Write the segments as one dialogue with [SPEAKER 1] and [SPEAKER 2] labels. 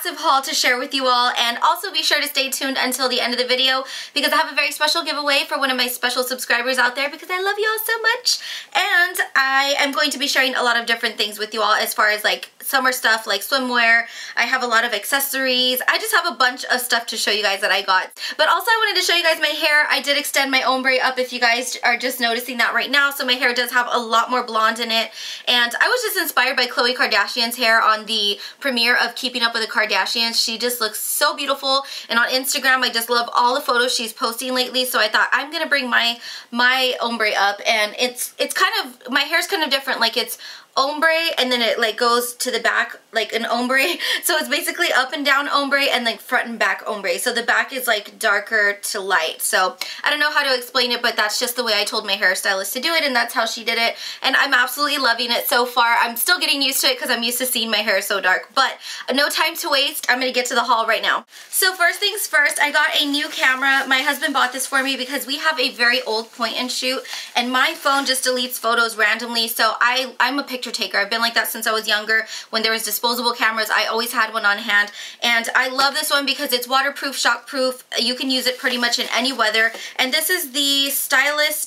[SPEAKER 1] massive haul to share with you all, and also be sure to stay tuned until the end of the video because I have a very special giveaway for one of my special subscribers out there because I love you all so much. And I am going to be sharing a lot of different things with you all as far as like summer stuff like swimwear. I have a lot of accessories. I just have a bunch of stuff to show you guys that I got. But also I wanted to show you guys my hair. I did extend my ombre up if you guys are just noticing that right now. So my hair does have a lot more blonde in it. And I was just inspired by Khloe Kardashian's hair on the premiere of Keeping Up with the Kardashians. She just looks so beautiful. And on Instagram, I just love all the photos she's posting lately. So I thought I'm gonna bring my ombre up, and it's kind of, my hair's kind of different. Like it's ombre and then it like goes to the back like an ombre, so it's basically up and down ombre and like front and back ombre, so the back is like darker to light. So I don't know how to explain it, but that's just the way I told my hairstylist to do it, and that's how she did it, and I'm absolutely loving it so far. I'm still getting used to it because I'm used to seeing my hair so dark, but no time to waste. I'm gonna get to the haul right now. So first things first, I got a new camera. My husband bought this for me because we have a very old point and shoot, and my phone just deletes photos randomly, so I'm a picture taker. I've been like that since I was younger. When there was disposable cameras, I always had one on hand, and I love this one because it's waterproof, shockproof. You can use it pretty much in any weather, and this is the Stylus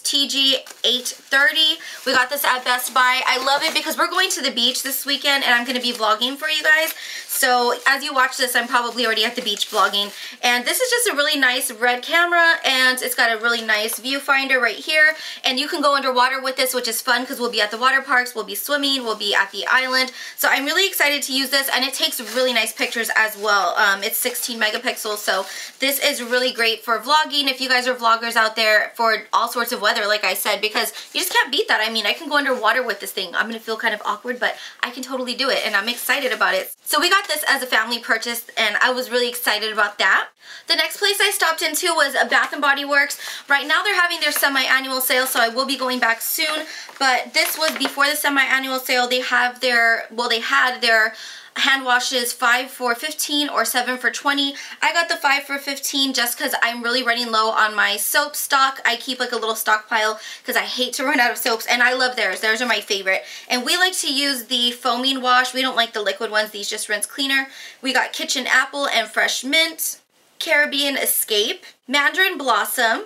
[SPEAKER 1] TG830. We got this at Best Buy. I love it because we're going to the beach this weekend, and I'm going to be vlogging for you guys. So as you watch this, I'm probably already at the beach vlogging, and this is just a really nice red camera, and it's got a really nice viewfinder right here, and you can go underwater with this, which is fun because we'll be at the water parks, we'll be swimming, we'll be at the island. So I'm really excited to use this, and it takes really nice pictures as well. It's 16 megapixels, so this is really great for vlogging if you guys are vloggers out there, for all sorts of weather, like I said, because you just can't beat that. I mean, I can go underwater with this thing. I'm gonna feel kind of awkward, but I can totally do it, and I'm excited about it. So we got this as a family purchase, and I was really excited about that. The next place I stopped into was a Bath & Body Works. Right now they're having their semi-annual sale, so I will be going back soon, but this was before the semi-annual sale. They have their, well, they had their hand washes 5 for $15 or 7 for $20. I got the 5 for $15 just because I'm really running low on my soap stock. I keep like a little stockpile because I hate to run out of soaps, and I love theirs. Theirs are my favorite. And we like to use the foaming wash. We don't like the liquid ones. These just rinse cleaner. We got Kitchen Apple and Fresh Mint, Caribbean Escape, Mandarin Blossom,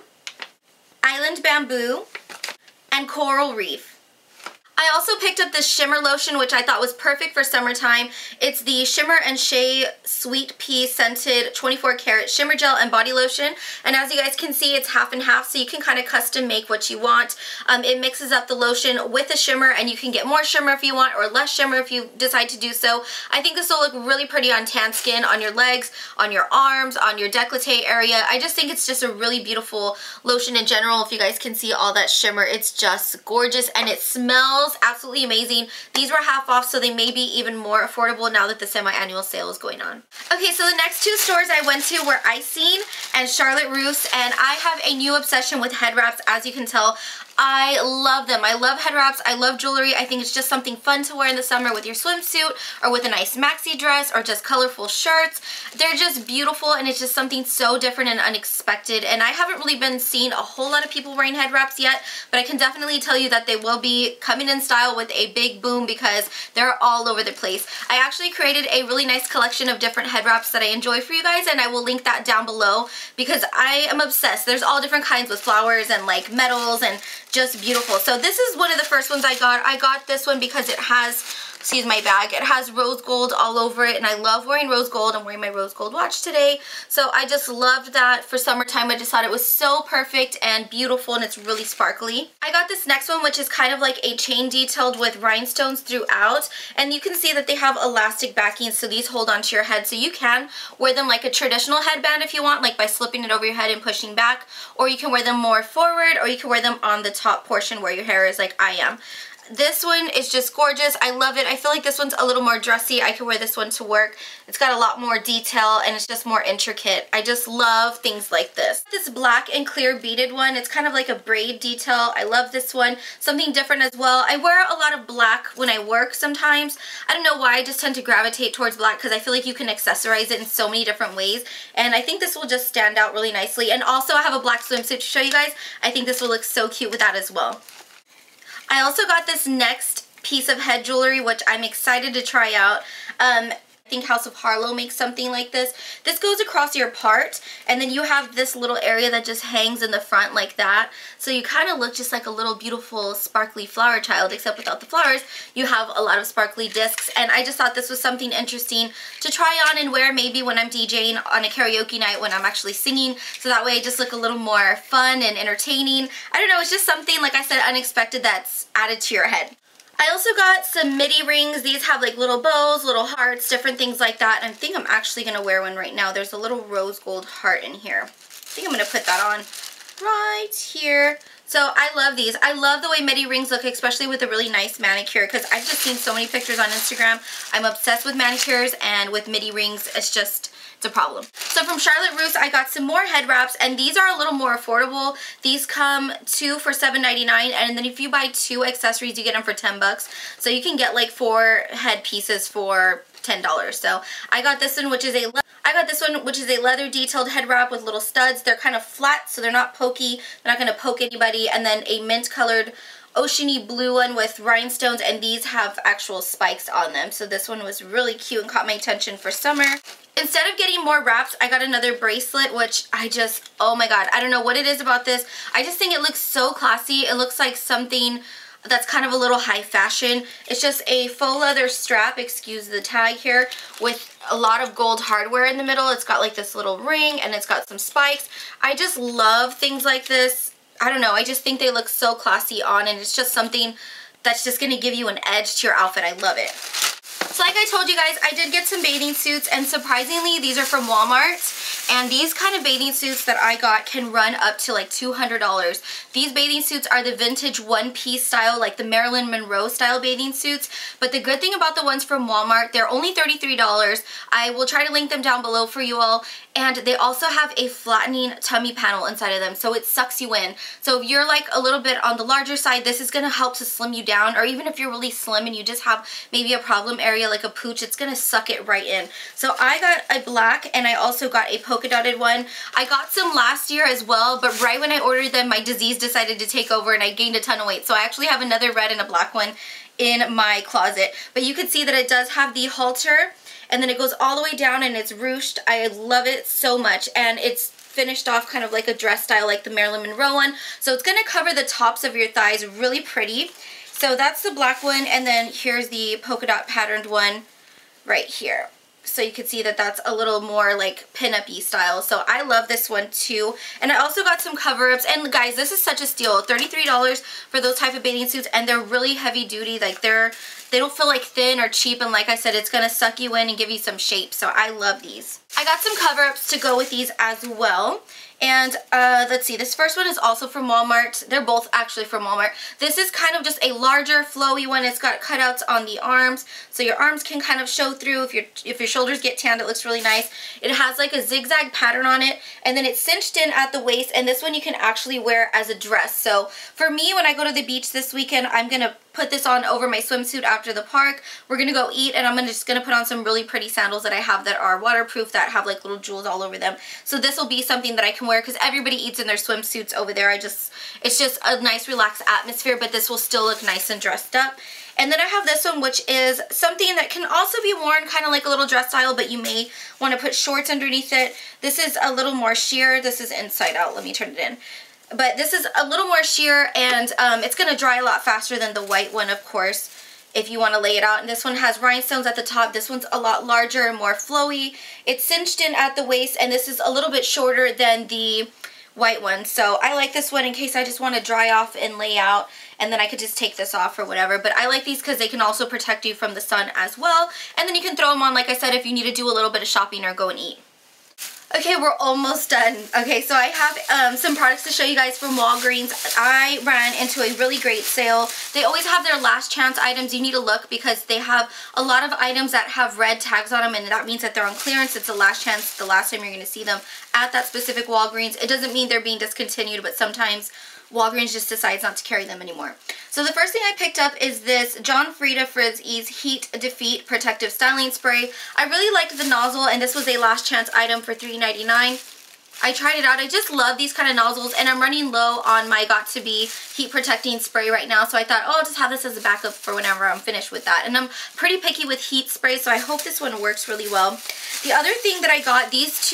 [SPEAKER 1] Island Bamboo, and Coral Reef. I also picked up this shimmer lotion, which I thought was perfect for summertime. It's the Shimmer and Shea Sweet Pea Scented 24 Karat Shimmer Gel and Body Lotion. And as you guys can see, it's half and half, so you can kind of custom make what you want. It mixes up the lotion with the shimmer, and you can get more shimmer if you want, or less shimmer if you decide to do so. I think this will look really pretty on tan skin, on your legs, on your arms, on your décolleté area. I just think it's just a really beautiful lotion in general. If you guys can see all that shimmer, it's just gorgeous, and it smells absolutely amazing. These were half off, so they may be even more affordable now that the semi-annual sale is going on. Okay, so the next two stores I went to were Icing and Charlotte Russe, and I have a new obsession with head wraps, as you can tell. I love them. I love head wraps. I love jewelry. I think it's just something fun to wear in the summer with your swimsuit or with a nice maxi dress or just colorful shirts. They're just beautiful, and it's just something so different and unexpected. And I haven't really been seeing a whole lot of people wearing head wraps yet, but I can definitely tell you that they will be coming in style with a big boom because they're all over the place. I actually created a really nice collection of different head wraps that I enjoy for you guys, and I will link that down below because I am obsessed. There's all different kinds with flowers and like metals and just beautiful. So this is one of the first ones I got. I got this one because it has, excuse my bag, it has rose gold all over it, and I love wearing rose gold. I'm wearing my rose gold watch today, so I just loved that for summertime. I just thought it was so perfect and beautiful, and it's really sparkly. I got this next one, which is kind of like a chain detailed with rhinestones throughout, and you can see that they have elastic backing, so these hold onto your head, so you can wear them like a traditional headband if you want, like by slipping it over your head and pushing back, or you can wear them more forward, or you can wear them on the top portion where your hair is, like I am. This one is just gorgeous. I love it. I feel like this one's a little more dressy. I could wear this one to work. It's got a lot more detail, and it's just more intricate. I just love things like this. This black and clear beaded one, it's kind of like a braid detail. I love this one. Something different as well. I wear a lot of black when I work sometimes. I don't know why, I just tend to gravitate towards black because I feel like you can accessorize it in so many different ways, and I think this will just stand out really nicely. And also I have a black swimsuit to show you guys. I think this will look so cute with that as well. I also got this next piece of head jewelry, which I'm excited to try out. I think House of Harlow makes something like this. This goes across your part, and then you have this little area that just hangs in the front like that. So you kind of look just like a little beautiful sparkly flower child, except without the flowers. You have a lot of sparkly discs, and I just thought this was something interesting to try on and wear maybe when I'm DJing on a karaoke night when I'm actually singing. So that way I just look a little more fun and entertaining. I don't know, it's just something, like I said, unexpected that's added to your head. I also got some midi rings. These have like little bows, little hearts, different things like that. And I think I'm actually going to wear one right now. There's a little rose gold heart in here. I think I'm going to put that on right here. So I love these. I love the way midi rings look, especially with a really nice manicure, because I've just seen so many pictures on Instagram. I'm obsessed with manicures, and with midi rings, it's a problem. So from Charlotte Russe, I got some more head wraps, and these are a little more affordable. These come 2 for $7.99, and then if you buy 2 accessories, you get them for $10. So you can get like 4 head pieces for $10. So I got this one, which is a leather detailed head wrap with little studs. They're kind of flat, so they're not pokey. They're not going to poke anybody. And then a mint colored oceany blue one with rhinestones, and these have actual spikes on them. So this one was really cute and caught my attention for summer. Instead of getting more wraps, I got another bracelet, which oh my god, I don't know what it is about this. I just think it looks so classy. It looks like something that's kind of a little high fashion. It's just a faux leather strap, excuse the tag here, with a lot of gold hardware in the middle. It's got like this little ring, and it's got some spikes. I just love things like this. I don't know, I just think they look so classy on, and it's just something that's just going to give you an edge to your outfit. I love it. So like I told you guys, I did get some bathing suits, and surprisingly, these are from Walmart. And these kind of bathing suits that I got can run up to like $200. These bathing suits are the vintage one-piece style, like the Marilyn Monroe style bathing suits. But the good thing about the ones from Walmart, they're only $33. I will try to link them down below for you all. And they also have a flattening tummy panel inside of them, so it sucks you in. So if you're like a little bit on the larger side, this is going to help to slim you down. Or even if you're really slim and you just have maybe a problem area like a pooch, it's going to suck it right in. So I got a black, and I also got a polka dotted one. I got some last year as well, but right when I ordered them, my disease decided to take over and I gained a ton of weight. So I actually have another red and a black one in my closet. But you can see that it does have the halter, and then it goes all the way down, and it's ruched. I love it so much, and it's finished off kind of like a dress style like the Marilyn Monroe one. So it's going to cover the tops of your thighs really pretty. So that's the black one, and then here's the polka dot patterned one right here. So you can see that that's a little more like pin-up-y style. So I love this one too. And I also got some cover-ups. And guys, this is such a steal. $33 for those type of bathing suits, and they're really heavy duty. Like they don't feel like thin or cheap, and like I said, it's gonna suck you in and give you some shape. So I love these. I got some cover-ups to go with these as well. And let's see, this first one is also from Walmart. They're both actually from Walmart. This is kind of just a larger, flowy one. It's got cutouts on the arms, so your arms can kind of show through. If your shoulders get tanned, it looks really nice. It has like a zigzag pattern on it, and then it's cinched in at the waist, and this one you can actually wear as a dress. So for me, when I go to the beach this weekend, I'm gonna put this on over my swimsuit after the park. We're gonna go eat, and I'm just gonna put on some really pretty sandals that I have that are waterproof, that have like little jewels all over them. So this will be something that I can wear, because everybody eats in their swimsuits over there. It's just a nice relaxed atmosphere, but this will still look nice and dressed up. And then I have this one, which is something that can also be worn kind of like a little dress style, but you may want to put shorts underneath it. This is a little more sheer. This is inside out. Let me turn it in. But this is a little more sheer, and it's going to dry a lot faster than the white one, of course, if you want to lay it out. And this one has rhinestones at the top. This one's a lot larger and more flowy. It's cinched in at the waist, and this is a little bit shorter than the white one. So I like this one in case I just want to dry off and lay out, and then I could just take this off or whatever. But I like these because they can also protect you from the sun as well. And then you can throw them on, like I said, if you need to do a little bit of shopping or go and eat. Okay, we're almost done. Okay, so I have some products to show you guys from Walgreens. I ran into a really great sale. They always have their last chance items. You need to look because they have a lot of items that have red tags on them, and that means that they're on clearance. It's the last chance, the last time you're going to see them at that specific Walgreens. It doesn't mean they're being discontinued, but sometimes Walgreens just decides not to carry them anymore. So the first thing I picked up is this John Frieda Frizz Ease Heat Defeat Protective Styling Spray. I really like the nozzle, and this was a last chance item for $3.99. I tried it out. I just love these kind of nozzles, and I'm running low on my Got2b heat protecting spray right now, so I thought, oh, I'll just have this as a backup for whenever I'm finished with that. And I'm pretty picky with heat spray, so I hope this one works really well. The other thing that I got, these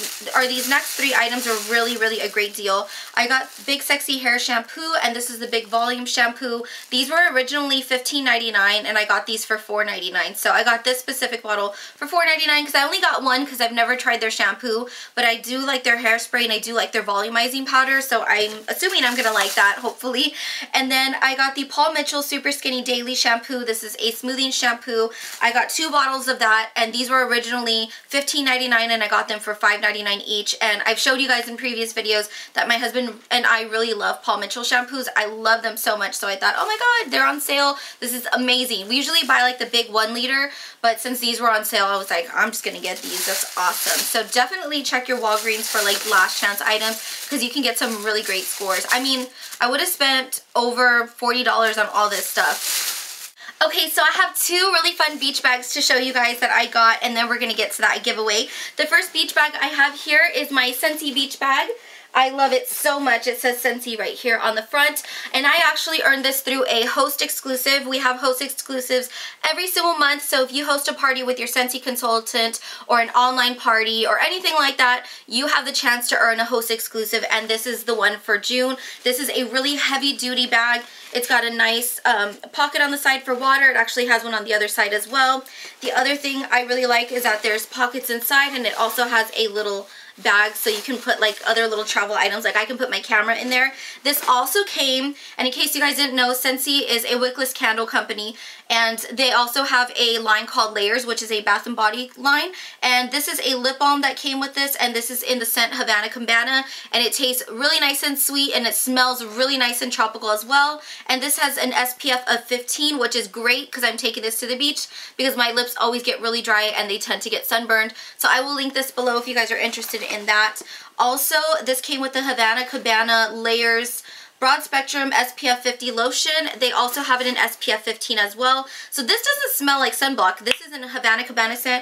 [SPEAKER 1] next 3 items are really, really a great deal. I got Big Sexy Hair Shampoo, and this is the Big Volume Shampoo. These were originally $15.99, and I got these for $4.99. So I got this specific bottle for $4.99 because I only got one because I've never tried their shampoo, but I do like their hairspray and I do like their volumizing powder, so I'm assuming I'm gonna like that, hopefully. And then I got the Paul Mitchell Super Skinny Daily Shampoo. This is a smoothing shampoo. I got 2 bottles of that, and these were originally $15.99, and I got them for $5.99 each. And I've showed you guys in previous videos that my husband and I really love Paul Mitchell shampoos. I love them so much, so I thought, oh my god, they're on sale. This is amazing. We usually buy like the big 1 liter, but since these were on sale, I was like, I'm just gonna get these. That's awesome. So definitely check your Walgreens for like last chance items because you can get some really great scores. I mean, I would have spent over $40 on all this stuff. Okay, so I have 2 really fun beach bags to show you guys that I got, and then we're going to get to that giveaway. The first beach bag I have here is my Scentsy beach bag. I love it so much. It says Scentsy right here on the front, and I actually earned this through a host exclusive. We have host exclusives every single month, so if you host a party with your Scentsy consultant or an online party or anything like that, you have the chance to earn a host exclusive, and this is the one for June. This is a really heavy duty bag. It's got a nice pocket on the side for water. It actually has one on the other side as well. The other thing I really like is that there's pockets inside, and it also has a little bag so you can put like other little travel items. Like I can put my camera in there. This also came, and in case you guys didn't know, Scentsy is a wickless candle company, and they also have a line called Layers, which is a Bath and Body line, and this is a lip balm that came with this, and this is in the scent Havana Cabana, and it tastes really nice and sweet, and it smells really nice and tropical as well. And this has an SPF of 15, which is great because I'm taking this to the beach because my lips always get really dry and they tend to get sunburned. So I will link this below if you guys are interested in that. Also, this came with the Havana Cabana Layers Broad Spectrum SPF 50 lotion. They also have it in SPF 15 as well. So this doesn't smell like sunblock. This is in a Havana Cabana scent,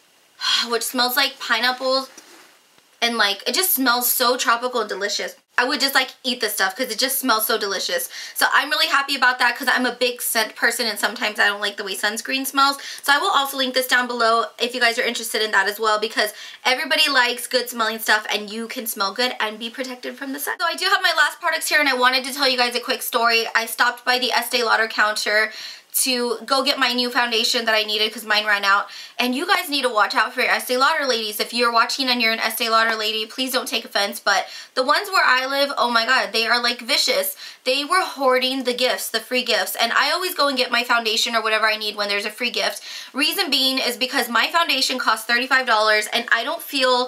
[SPEAKER 1] which smells like pineapples, and like it just smells so tropical and delicious. I would just like eat this stuff because it just smells so delicious. So I'm really happy about that because I'm a big scent person and sometimes I don't like the way sunscreen smells. So I will also link this down below if you guys are interested in that as well, because everybody likes good smelling stuff and you can smell good and be protected from the sun. So I do have my last products here, and I wanted to tell you guys a quick story. I stopped by the Estee Lauder counter to go get my new foundation that I needed because mine ran out. And you guys need to watch out for your Estee Lauder ladies. If you're watching and you're an Estee Lauder lady, please don't take offense, but the ones where I live, oh my god, they are like vicious. They were hoarding the gifts, the free gifts, and I always go and get my foundation or whatever I need when there's a free gift. Reason being is because my foundation costs $35 and I don't feel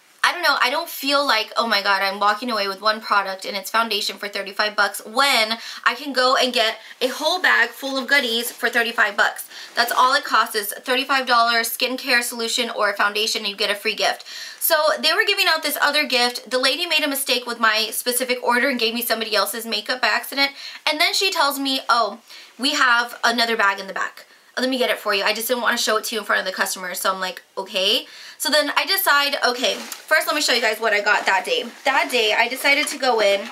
[SPEAKER 1] like, oh my god, I'm walking away with one product and it's foundation for 35 bucks when I can go and get a whole bag full of goodies for 35 bucks. That's all it costs, is $35 skincare solution or a foundation, and you get a free gift. So they were giving out this other gift. The lady made a mistake with my specific order and gave me somebody else's makeup by accident, and then she tells me, oh, we have another bag in the back. Let me get it for you. I just didn't want to show it to you in front of the customer, so I'm like, okay. So then I decide, okay, first let me show you guys what I got that day. That day, I decided to go in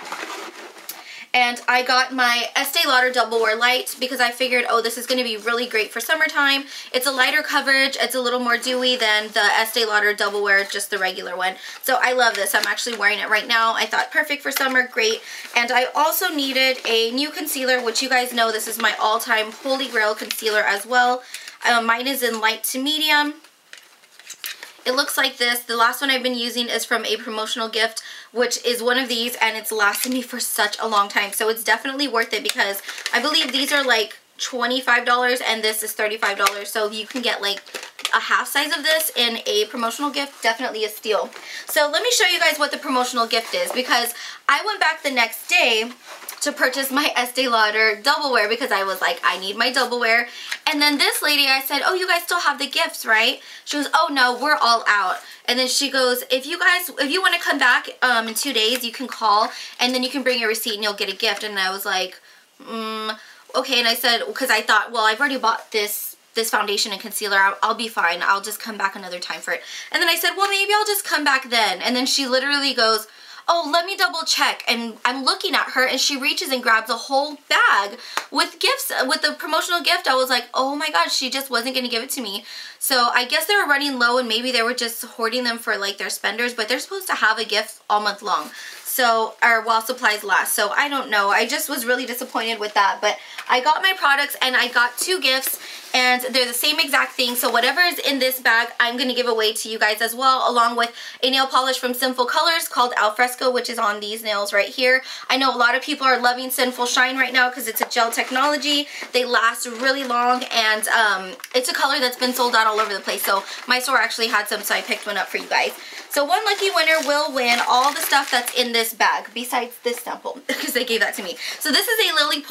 [SPEAKER 1] and I got my Estee Lauder Double Wear Light because I figured, oh, this is going to be really great for summertime. It's a lighter coverage. It's a little more dewy than the Estee Lauder Double Wear, just the regular one. So I love this. I'm actually wearing it right now. I thought perfect for summer, great. And I also needed a new concealer, which you guys know this is my all-time holy grail concealer as well. Mine is in light to medium. It looks like this. The last one I've been using is from a promotional gift, which is one of these, and it's lasted me for such a long time. So it's definitely worth it because I believe these are like $25 and this is $35. So if you can get like a half size of this in a promotional gift, definitely a steal. So let me show you guys what the promotional gift is, because I went back the next day to purchase my Estee Lauder Double Wear because I was like, I need my Double Wear. And then this lady, I said, oh, you guys still have the gifts, right? She goes, oh no, we're all out. And then she goes, if you want to come back in 2 days, you can call and then you can bring your receipt and you'll get a gift. And I was like, okay. And I said, because I thought, well, I've already bought this foundation and concealer, I'll be fine. I'll just come back another time for it. And then I said, well, maybe I'll just come back then. And then she literally goes, oh, let me double check. And I'm looking at her and she reaches and grabs a whole bag with gifts, with the promotional gift. I was like, oh my gosh, she just wasn't going to give it to me. So I guess they were running low and maybe they were just hoarding them for like their spenders, but they're supposed to have a gift all month long. So, or while supplies last. So I don't know. I just was really disappointed with that. But I got my products and I got 2 gifts and they're the same exact thing. So whatever is in this bag, I'm going to give away to you guys as well, along with a nail polish from Sinful Colors called Alfresco, which is on these nails right here. I know a lot of people are loving Sinful Shine right now because it's a gel technology. They last really long and it's a color that's been sold out all over the place. So my store actually had some, so I picked one up for you guys. So one lucky winner will win all the stuff that's in this bag, besides this sample, because they gave that to me. So this is a Lily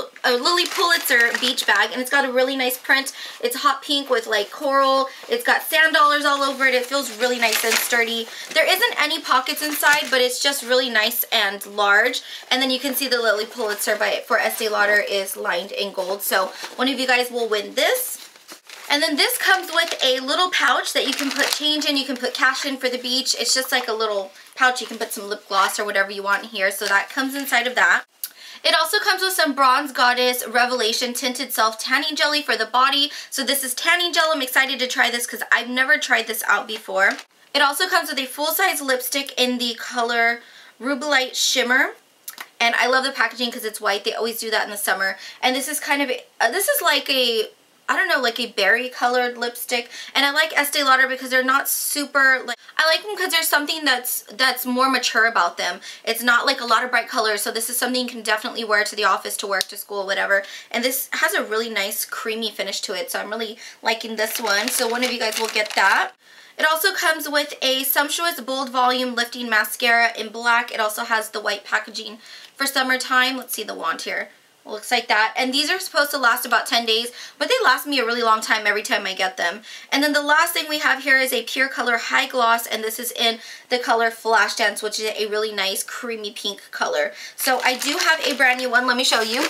[SPEAKER 1] Pulitzer beach bag, and it's got a really nice print. It's hot pink with like coral. It's got sand dollars all over it. It feels really nice and sturdy. There isn't any pockets inside, but it's just really nice and large. And then you can see the Lily Pulitzer for Estee Lauder is lined in gold. So one of you guys will win this. And then this comes with a little pouch that you can put change in. You can put cash in for the beach. It's just like a little pouch. You can put some lip gloss or whatever you want in here. So that comes inside of that. It also comes with some Bronze Goddess Revelation Tinted Self Tanning Jelly for the body. So this is tanning gel. I'm excited to try this because I've never tried this out before. It also comes with a full-size lipstick in the color Rubelite Shimmer. And I love the packaging because it's white. They always do that in the summer. And this is kind of, this is like a, I don't know, like a berry colored lipstick. And I like Estee Lauder because they're not super, like, I like them because there's something that's more mature about them. It's not like a lot of bright colors, so this is something you can definitely wear to the office, to work, to school, whatever. And this has a really nice creamy finish to it, so I'm really liking this one. So one of you guys will get that. It also comes with a Sumptuous Bold Volume Lifting Mascara in black. It also has the white packaging for summertime. Let's see the wand here. Looks like that. And these are supposed to last about 10 days, but they last me a really long time every time I get them. And then the last thing we have here is a Pure Color High Gloss, and this is in the color Flashdance, which is a really nice creamy pink color. So I do have a brand new one. Let me show you.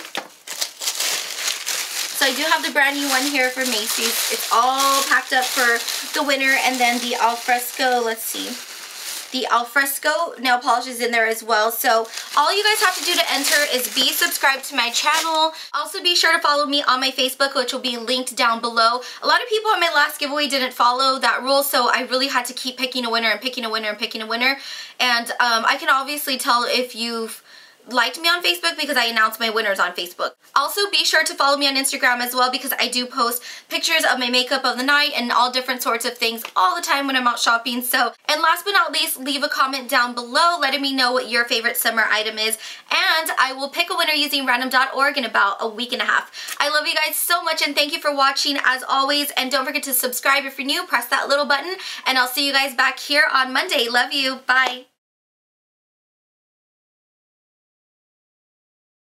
[SPEAKER 1] So I do have the brand new one here for Macy's. It's all packed up for the winner. And then the Alfresco, let's see. The Alfresco nail polish is in there as well. So all you guys have to do to enter is be subscribed to my channel. Also be sure to follow me on my Facebook, which will be linked down below. A lot of people on my last giveaway didn't follow that rule, so I really had to keep picking a winner and picking a winner and picking a winner. And I can obviously tell if you've liked me on Facebook because I announce my winners on Facebook. Also be sure to follow me on Instagram as well because I do post pictures of my makeup of the night and all different sorts of things all the time when I'm out shopping. So, and last but not least, leave a comment down below letting me know what your favorite summer item is, and I will pick a winner using random.org in about a week and a half. I love you guys so much and thank you for watching as always, and don't forget to subscribe if you're new, press that little button, and I'll see you guys back here on Monday. Love you. Bye.